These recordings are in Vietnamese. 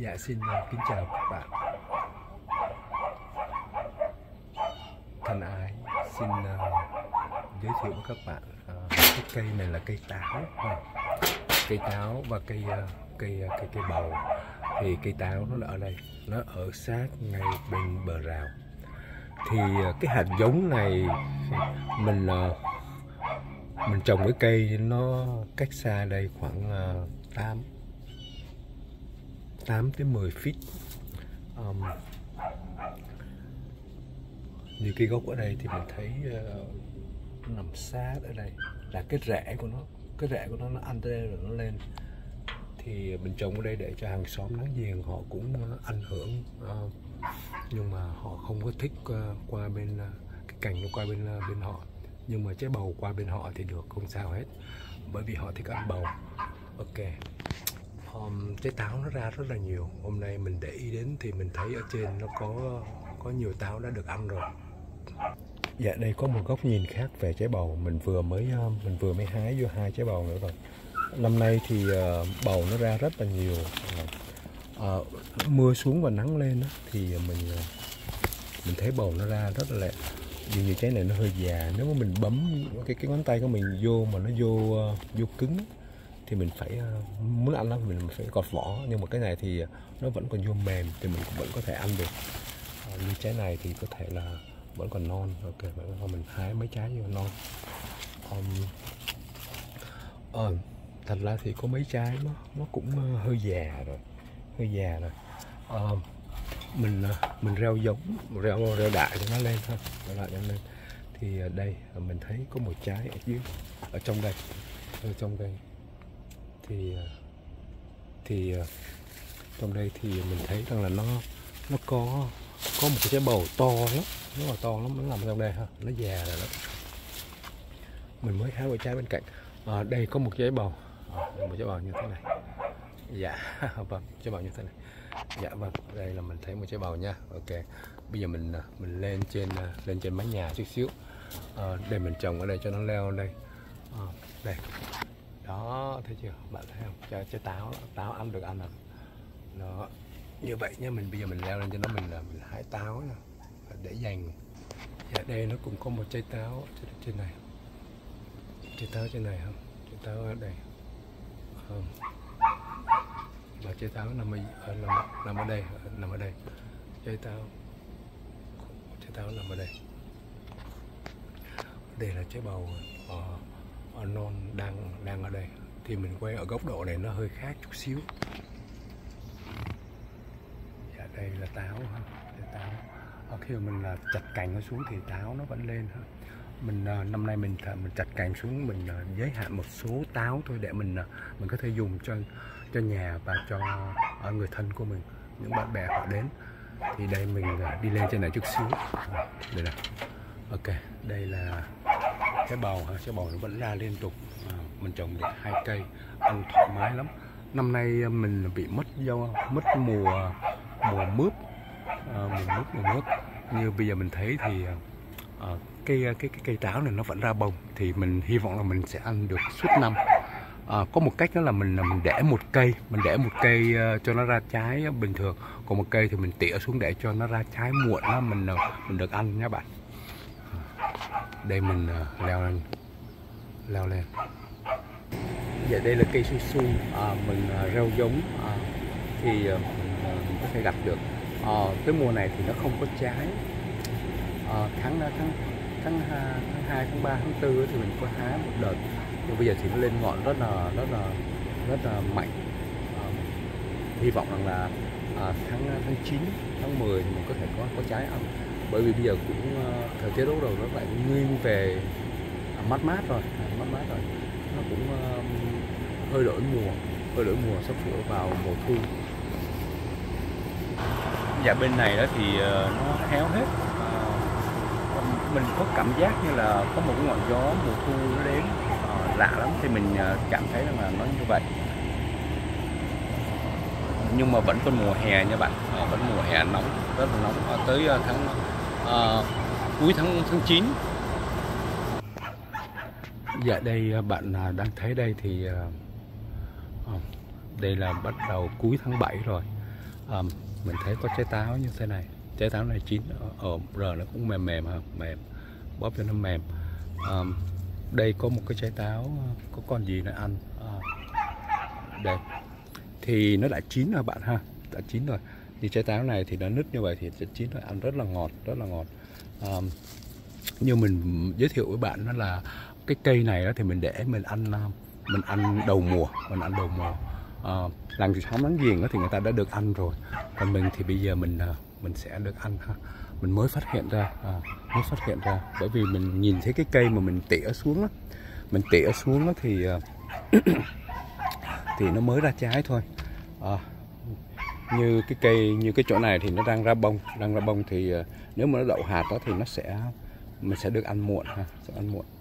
Dạ xin kính chào các bạn. Thân ái xin giới thiệu với các bạn cái cây này là cây táo, cây táo và cây bầu. Thì cây táo nó là ở đây, nó ở sát ngay bên bờ rào. Thì cái hạt giống này mình trồng cái cây nó cách xa đây khoảng 8 tới 10 feet. Như cái gốc ở đây thì mình thấy nó nằm sát ở đây, là cái rễ của nó ăn tới đây rồi nó lên. Thì mình trồng ở đây để cho hàng xóm láng giềng họ cũng ảnh hưởng, nhưng mà họ không có thích qua bên cái cành nó qua bên họ, nhưng mà trái bầu qua bên họ thì được, không sao hết, bởi vì họ thích ăn bầu. Ok. Trái táo nó ra rất là nhiều. Hôm nay mình để ý đến thì mình thấy ở trên nó có nhiều táo đã được ăn rồi. Dạ, đây có một góc nhìn khác về trái bầu. Mình vừa mới hái vô 2 trái bầu nữa rồi. Năm nay thì bầu nó ra rất là nhiều. Mưa xuống và nắng lên đó, thì mình thấy bầu nó ra rất là lẹ. Như trái này nó hơi già, nếu mà mình bấm cái ngón tay của mình vô mà nó vô cứng thì mình phải muốn ăn nó mình phải gọt vỏ, nhưng mà cái này thì nó vẫn còn vô mềm thì mình vẫn có thể ăn được. Như trái này thì có thể là vẫn còn non. Ok, mình hái mấy trái vô non. Thật ra thì có mấy trái nó cũng hơi già rồi. Mình reo giống, reo đại cho nó lên thôi, thì đây mình thấy có một trái ở dưới, ở trong đây thì trong đây thì mình thấy rằng là nó có một cái trái bầu to lắm, nó nằm trong đây ha, nó già rồi đó. Mình mới hái một trái bên cạnh. Đây có một trái bầu, một trái bầu như thế này. Dạ vâng, trái bầu như thế này. Dạ vâng, đây là mình thấy một trái bầu nha. Ok, bây giờ mình lên trên mái nhà chút xíu. Để mình trồng ở đây cho nó leo đây. Đây, đó, thấy chưa bạn, thấy không? Trái táo ăn được, nó như vậy nha. Bây giờ mình leo lên cho nó, mình hái táo nha, để dành. Dạ, đây nó cũng có một trái táo trên này. Trái táo trên này không? Trái táo ở đây không? Và trái táo nằm ở đây. Trái táo nằm ở đây. Đây là trái bầu non đang ở đây. Thì mình quay ở góc độ này nó hơi khác chút xíu. Dạ, đây là táo ha. Khi mà mình chặt cành nó xuống thì táo nó vẫn lên ha. Năm nay mình chặt cành xuống, mình giới hạn một số táo thôi để mình có thể dùng cho nhà và cho người thân của mình, những bạn bè họ đến. Thì đây mình đi lên trên này chút xíu. Đây là ok, đây là trái bầu nó vẫn ra liên tục. Mình trồng được 2 cây, ăn thoải mái lắm. Năm nay mình bị mất mùa mướp. Như bây giờ mình thấy thì cây táo này nó vẫn ra bông, thì mình hy vọng là mình sẽ ăn được suốt năm. Có một cách đó là mình để một cây cho nó ra trái bình thường, còn một cây thì mình tỉa xuống để cho nó ra trái muộn đó, mình được ăn nhé bạn. Đây mình leo lên. Dạ, đây là cây su su, mình rau giống, thì mình có thể gặp được. Tới mùa này thì nó không có trái. Tháng 2, tháng 3, tháng 4 thì mình có hái một đợt, nhưng bây giờ thì nó lên ngọn rất là mạnh. Hy vọng rằng là tháng 9, tháng 10 thì mình có thể có trái ăn, bởi vì bây giờ cũng thời tiết lúc đầu nó lại nghiêng về mát mát rồi, nó cũng hơi đổi mùa, sắp sửa vào mùa thu. Dạ, bên này đó thì nó héo hết. Mình có cảm giác như là có một cái ngọn gió mùa thu nó đến lạ lắm, thì mình cảm thấy rằng là nó như vậy. Nhưng mà vẫn còn mùa hè nha bạn, vẫn mùa hè nóng, rất là nóng, tới cuối tháng 9. Dạ, đây bạn đang thấy đây thì đây là bắt đầu cuối tháng 7 rồi. Mình thấy có trái táo như thế này. Trái táo này chín rồi nó cũng mềm mềm ha, mềm, bóp cho nó mềm. Đây có một cái trái táo, có con gì nó ăn đây thì nó đã chín rồi bạn ha, đã chín rồi. Thì trái táo này thì nó nứt như vậy thì chín rồi, ăn rất là ngọt, rất là ngọt. Như mình giới thiệu với bạn đó là cái cây này đó thì mình để mình ăn đầu mùa, làng xóm láng giềng thì người ta đã được ăn rồi, còn mình thì bây giờ mình sẽ được ăn ha. Mình mới phát hiện ra, bởi vì mình nhìn thấy cái cây mà mình tỉa xuống á, thì thì nó mới ra trái thôi. Như cái cây, như cái chỗ này thì nó đang ra bông, thì nếu mà nó đậu hạt đó thì mình sẽ được ăn muộn ha, sẽ ăn muộn.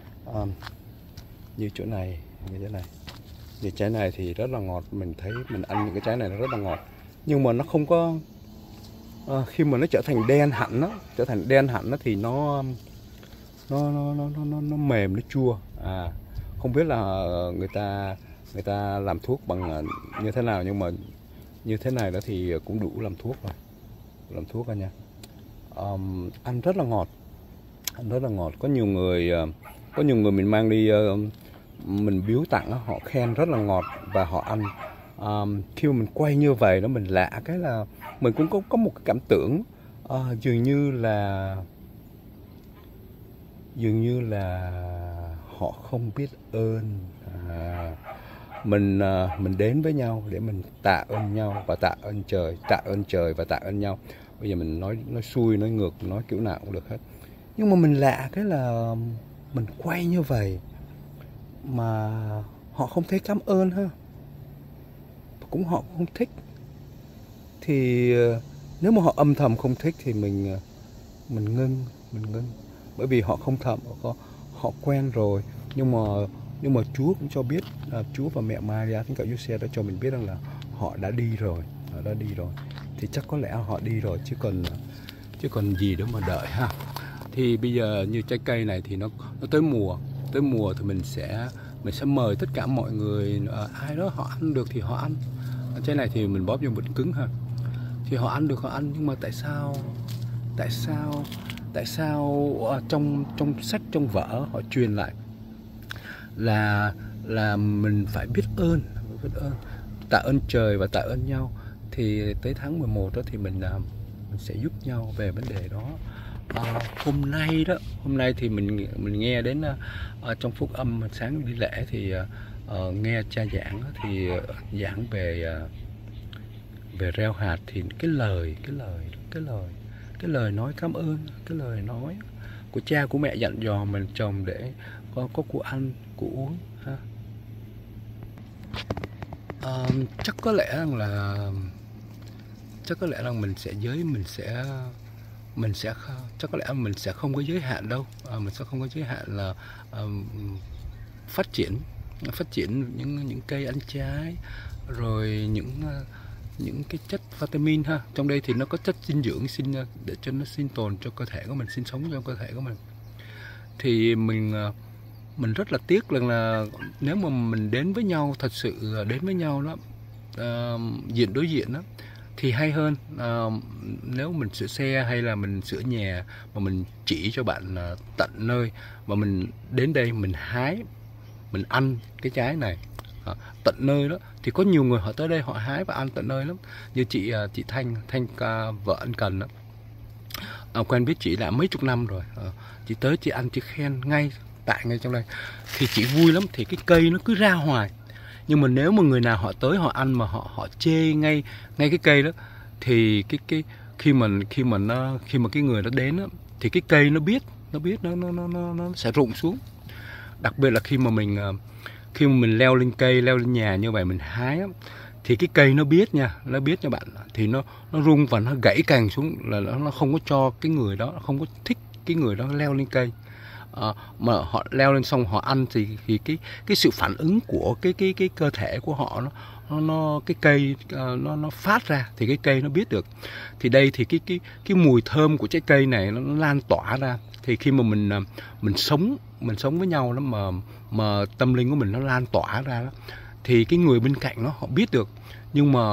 Như chỗ này, như thế này, như trái này thì rất là ngọt. Mình thấy mình ăn những cái trái này nó rất là ngọt, nhưng mà nó không có khi mà nó trở thành đen hẳn thì nó mềm, nó chua. Không biết là người ta làm thuốc bằng như thế nào, nhưng mà như thế này đó thì cũng đủ làm thuốc rồi, nha. Ăn rất là ngọt, Có nhiều người mình mang đi mình biếu tặng, họ khen rất là ngọt và họ ăn. Khi mà mình quay như vậy đó, mình lạ cái là mình cũng có một cái cảm tưởng dường như là họ không biết ơn. Mình đến với nhau để mình tạ ơn nhau và tạ ơn trời và tạ ơn nhau. Bây giờ mình nói xuôi, nói ngược, nói kiểu nào cũng được hết. Nhưng mà mình lạ cái là mình quay như vậy mà họ không thấy cảm ơn ha, cũng họ cũng không thích. Thì nếu mà họ âm thầm không thích thì mình ngưng, bởi vì họ không thầm, họ quen rồi. Nhưng mà Chúa cũng cho biết, Chúa và mẹ Maria Thánh Cả Giuse đã cho mình biết rằng là họ đã đi rồi, thì chắc có lẽ họ đi rồi, chứ còn gì nữa mà đợi ha. Thì bây giờ như trái cây này thì nó tới mùa thì mình sẽ mời tất cả mọi người, ai đó họ ăn được thì họ ăn. Trái này thì mình bóp vô bịch cứng ha, thì họ ăn được họ ăn. Nhưng mà tại sao trong sách, trong vở họ truyền lại là mình phải biết ơn, tạ ơn trời và tạ ơn nhau. Thì tới tháng 11 đó thì mình sẽ giúp nhau về vấn đề đó. Hôm nay thì mình nghe đến trong phúc âm sáng đi lễ thì nghe cha giảng thì giảng về reo hạt. Thì cái lời nói cảm ơn, cái lời nói của cha của mẹ dặn dò mình chồng để có của ăn của uống ha. Chắc có lẽ rằng mình sẽ không có giới hạn đâu. Mình sẽ không có giới hạn là phát triển những cây ăn trái, rồi những cái chất vitamin ha. Trong đây thì nó có chất dinh dưỡng để cho nó sinh tồn cho cơ thể của mình, sinh sống trong cơ thể của mình. Thì mình rất là tiếc rằng là nếu mà mình đến với nhau, thật sự đến với nhau đó, diện đối diện đó, thì hay hơn. Nếu mình sửa xe hay là mình sửa nhà mà mình chỉ cho bạn tận nơi, và mình đến đây mình hái, mình ăn cái trái này tận nơi đó, thì có nhiều người họ tới đây họ hái và ăn tận nơi lắm. Như chị Thanh vợ anh Cần đó, quen biết chị đã mấy chục năm rồi. Chị tới chị ăn, chị khen ngay trong đây, thì chị vui lắm. Thì cái cây nó cứ ra hoài, nhưng mà nếu mà người nào họ tới họ ăn mà họ chê ngay cái cây đó, thì khi mà cái người đó đến đó, thì cái cây nó biết nó sẽ rụng xuống. Đặc biệt là khi mà mình leo lên cây, leo lên nhà như vậy mình hái á, thì cái cây nó biết nha bạn, thì nó rung và nó gãy cành xuống, là nó không có cho cái người đó, không có thích cái người đó leo lên cây. Mà họ leo lên xong họ ăn thì cái sự phản ứng của cái cơ thể của họ, nó cái cây nó phát ra, thì cái cây nó biết được. Thì đây thì cái mùi thơm của trái cây này nó lan tỏa ra. Thì khi mà mình sống với nhau đó, mà tâm linh của mình nó lan tỏa ra đó, thì cái người bên cạnh nó họ biết được. Nhưng mà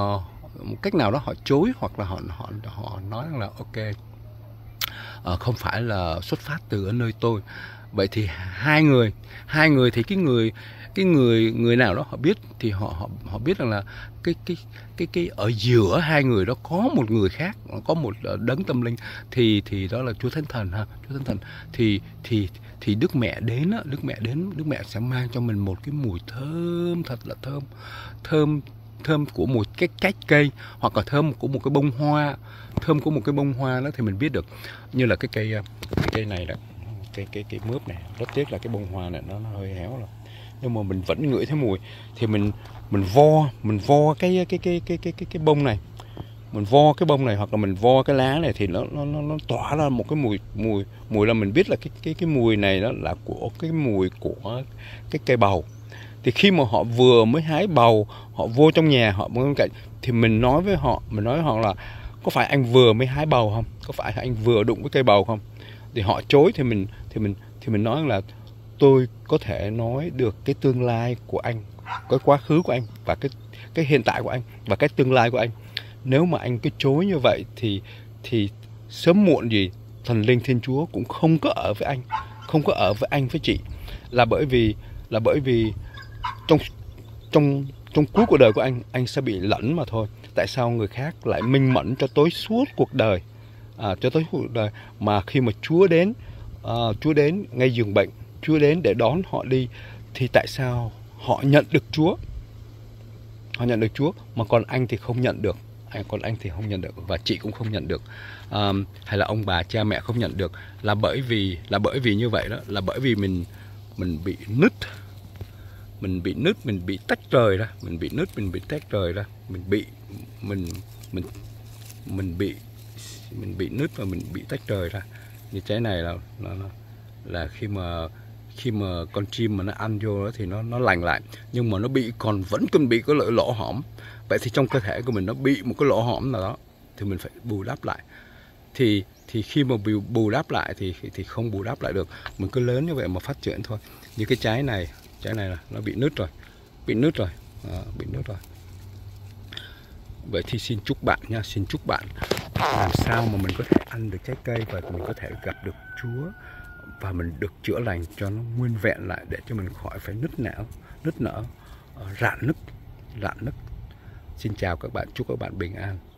một cách nào đó họ chối, hoặc là họ nói rằng là ok, không phải là xuất phát từ ở nơi tôi. Vậy thì hai người thì cái người nào đó họ biết, thì họ biết rằng là cái ở giữa hai người đó có một người khác, có một đấng tâm linh, thì đó là Chúa Thánh Thần ha, Chúa Thánh Thần. Thì Đức Mẹ đến á, Đức Mẹ sẽ mang cho mình một cái mùi thơm, thật là thơm của một cái trái cây, hoặc là thơm của một cái bông hoa, đó thì mình biết được. Như là cái cây này đó, cái mướp này, rất tiếc là cái bông hoa này nó hơi héo rồi, nhưng mà mình vẫn ngửi thấy mùi. Thì mình vo cái bông này, hoặc là mình vo cái lá này, thì nó tỏa ra một cái mùi là mình biết là cái mùi này đó là của cái mùi của cái cây bầu. Thì khi mà họ vừa mới hái bầu, họ vô trong nhà, họ bên cạnh, thì mình nói với họ là có phải anh vừa mới hái bầu không? Có phải anh vừa đụng với cây bầu không? Thì họ chối, thì mình nói là tôi có thể nói được cái tương lai của anh, cái quá khứ của anh, và cái hiện tại của anh, và cái tương lai của anh. Nếu mà anh cứ chối như vậy thì sớm muộn gì thần linh Thiên Chúa cũng không có ở với anh, với chị, là bởi vì trong cuối cuộc đời của anh sẽ bị lẫn mà thôi. Tại sao người khác lại minh mẫn cho tới suốt cuộc đời, mà khi mà Chúa đến ngay giường bệnh, Chúa đến để đón họ đi, thì tại sao họ nhận được Chúa, mà còn anh thì không nhận được, và chị cũng không nhận được, hay là ông bà cha mẹ không nhận được, là bởi vì như vậy đó, là bởi vì mình bị nứt, mình bị tách rời ra, mình bị nứt và mình bị tách rời ra. Như trái này là khi mà con chim mà nó ăn vô đó thì nó lành lại, nhưng mà nó vẫn còn bị cái lỗ hõm. Vậy thì trong cơ thể của mình nó bị một cái lỗ hõm nào đó, thì mình phải bù đắp lại. Thì khi mà bù đắp lại thì không bù đắp lại được, mình cứ lớn như vậy mà phát triển thôi. Như cái trái này là nó bị nứt rồi. Vậy thì xin chúc bạn nha, làm sao mà mình có thể ăn được trái cây, và mình có thể gặp được Chúa, và mình được chữa lành cho nó nguyên vẹn lại, để cho mình khỏi phải nứt nở, rạn nứt. Xin chào các bạn, chúc các bạn bình an.